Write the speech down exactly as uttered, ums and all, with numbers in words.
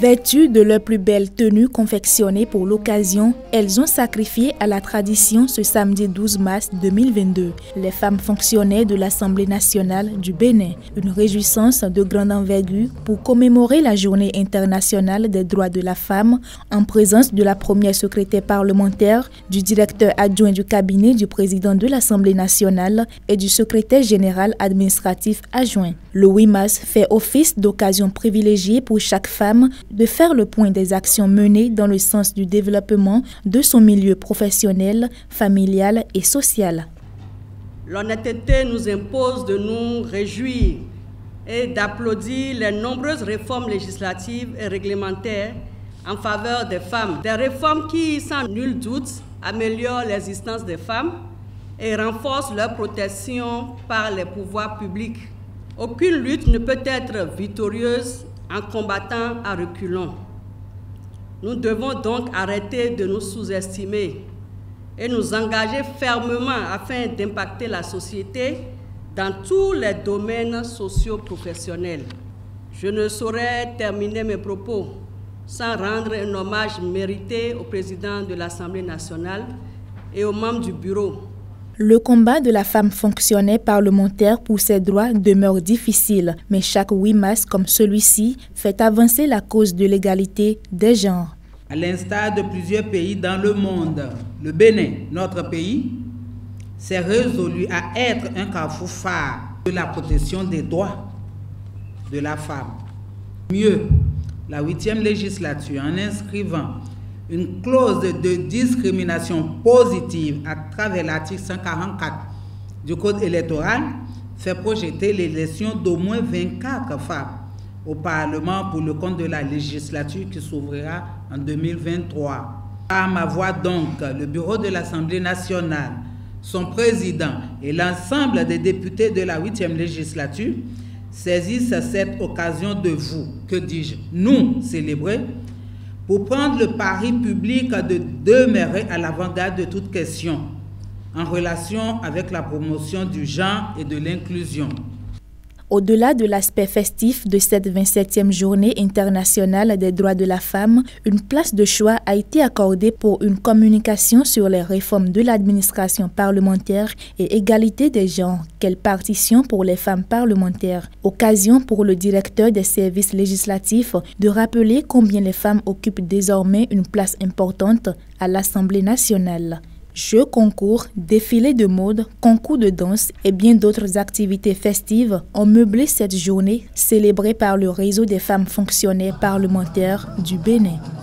Vêtues de leur plus belle tenue confectionnée pour l'occasion, elles ont sacrifié à la tradition ce samedi douze mars deux mille vingt-deux. Les femmes fonctionnaires de l'Assemblée nationale du Bénin. Une réjouissance de grande envergure pour commémorer la Journée internationale des droits de la femme en présence de la première secrétaire parlementaire, du directeur adjoint du cabinet du président de l'Assemblée nationale et du secrétaire général administratif adjoint. Le huit mars fait office d'occasion privilégiée pour chaque femme de faire le point des actions menées dans le sens du développement de son milieu professionnel, familial et social. L'honnêteté nous impose de nous réjouir et d'applaudir les nombreuses réformes législatives et réglementaires en faveur des femmes. Des réformes qui, sans nul doute, améliorent l'existence des femmes et renforcent leur protection par les pouvoirs publics. Aucune lutte ne peut être victorieuse en combattant à reculons. Nous devons donc arrêter de nous sous-estimer et nous engager fermement afin d'impacter la société dans tous les domaines socio-professionnels. Je ne saurais terminer mes propos sans rendre un hommage mérité au président de l'Assemblée nationale et aux membres du bureau. Le combat de la femme fonctionnaire parlementaire pour ses droits demeure difficile, mais chaque huit mars comme celui-ci fait avancer la cause de l'égalité des genres. À l'instar de plusieurs pays dans le monde, le Bénin, notre pays, s'est résolu à être un carrefour phare de la protection des droits de la femme. Mieux, la huitième législature, en inscrivant une clause de discrimination positive à travers l'article cent quarante-quatre du Code électoral, fait projeter l'élection d'au moins vingt-quatre femmes au Parlement pour le compte de la législature qui s'ouvrira en deux mille vingt-trois. Par ma voix donc, le bureau de l'Assemblée nationale, son président et l'ensemble des députés de la huitième législature saisissent cette occasion de vous, que dis-je, nous célébrer, pour prendre le pari public de demeurer à l'avant-garde de toute question en relation avec la promotion du genre et de l'inclusion. Au-delà de l'aspect festif de cette vingt-septième journée internationale des droits de la femme, une place de choix a été accordée pour une communication sur les réformes de l'administration parlementaire et égalité des genres. Quelle partition pour les femmes parlementaires? Occasion pour le directeur des services législatifs de rappeler combien les femmes occupent désormais une place importante à l'Assemblée nationale. Jeux, concours, défilés de mode, concours de danse et bien d'autres activités festives ont meublé cette journée célébrée par le réseau des femmes fonctionnaires parlementaires du Bénin.